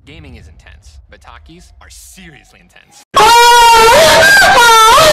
Gaming is intense, but Takis are seriously intense.